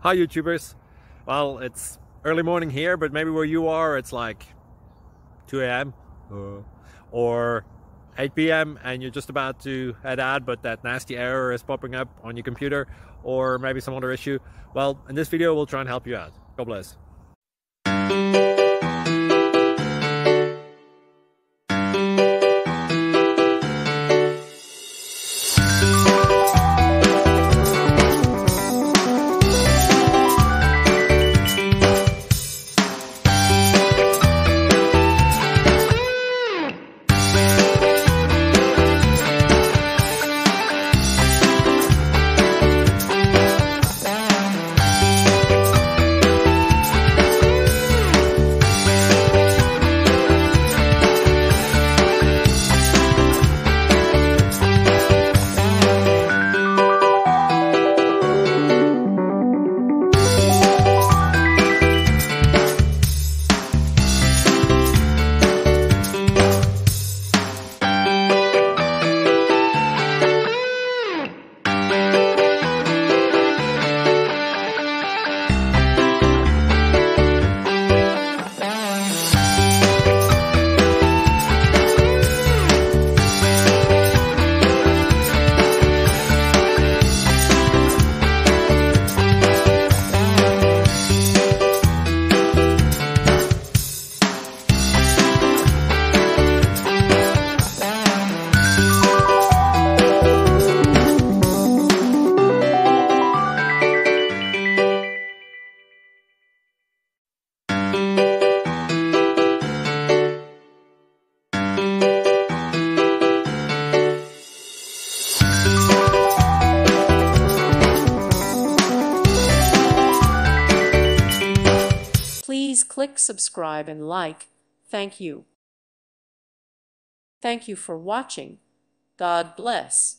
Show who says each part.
Speaker 1: Hi YouTubers. Well, it's early morning here, but maybe where you are it's like 2 a.m. or 8 p.m. and you're just about to head out, but that nasty error is popping up on your computer, or maybe some other issue. Well, in this video we'll try and help you out. God bless.
Speaker 2: Please click subscribe and like. Thank you. Thank you for watching. God bless.